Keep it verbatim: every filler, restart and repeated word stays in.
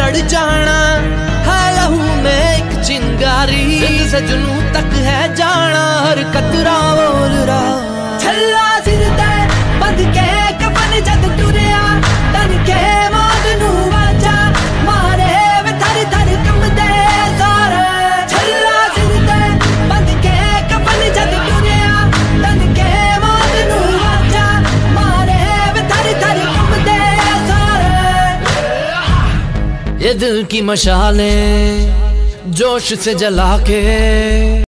सड़ जाना है लहू में एक चिंगारी, दिल से जुनून तक है जाना हर कतरा बोल रहा। छल्ला सिर ते बंद के कफन जद टुरिया तन के मौत नू वाजा मारे वे थर थर कंबदे सारे। छल्ला सिर ते बंद के कफन जद टुरिया तन के मौत नू वाजा मारे वे थर थर कंबदे सारे। ये दिल की मशालें जोश से जला के